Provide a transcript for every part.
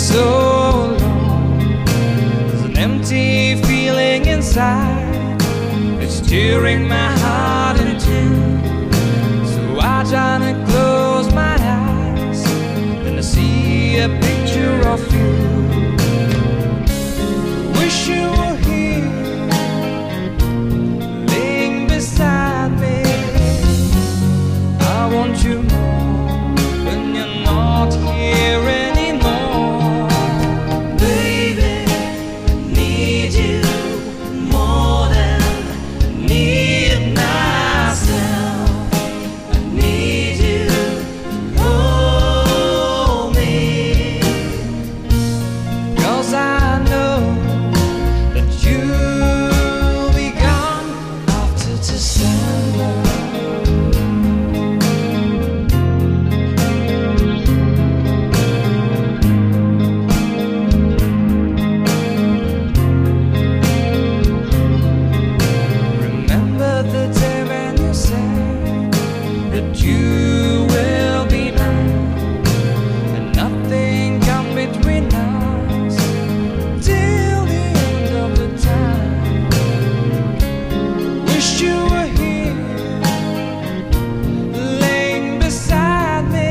so long. There's an empty feeling inside, it's tearing my heart in two. So I try to close my eyes, then I see a picture of you. Wish you were here, laying beside me. I want you more when you're not here anymore. Baby, I need you more than I need myself. I need you to hold me, 'Cause I know that you'll be gone after December. Remember the day when you said that you will be mine, and nothing come between us till the end of the time. Wish you were here, laying beside me.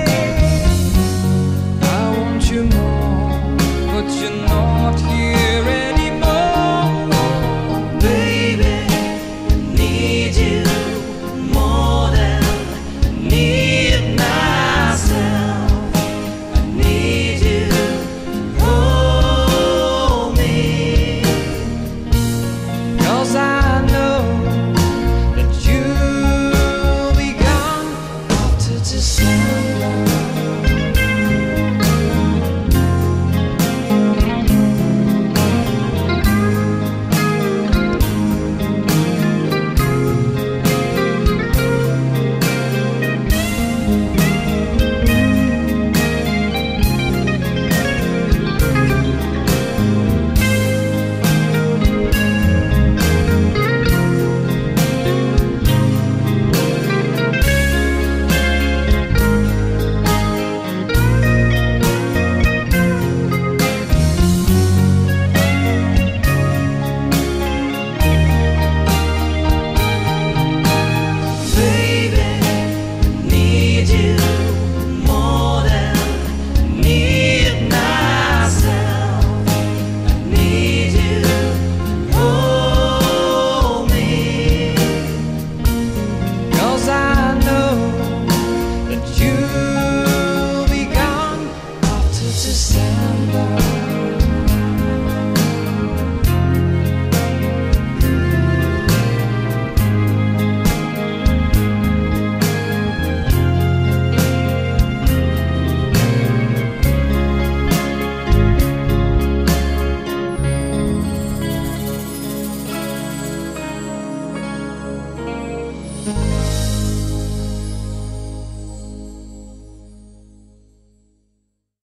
I want you more, but you're not here anymore. baby, I need you more than I need myself. I need you to hold me, 'Cause I know that you'll be gone after December. baby, I need you more than I need myself. I need you to hold me, 'Cause I know that you'll be gone after December.